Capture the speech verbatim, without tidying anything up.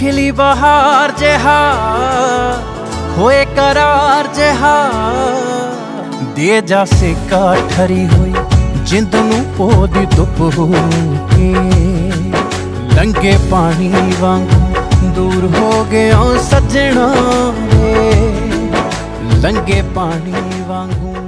खिली बहार जहा होए करार जहा दे जा सेका ठरी हुई जिंद नू पोदी धुप हो के लंगे पानी वांगू दूर हो गया सजना वे लंगे पानी वांगू।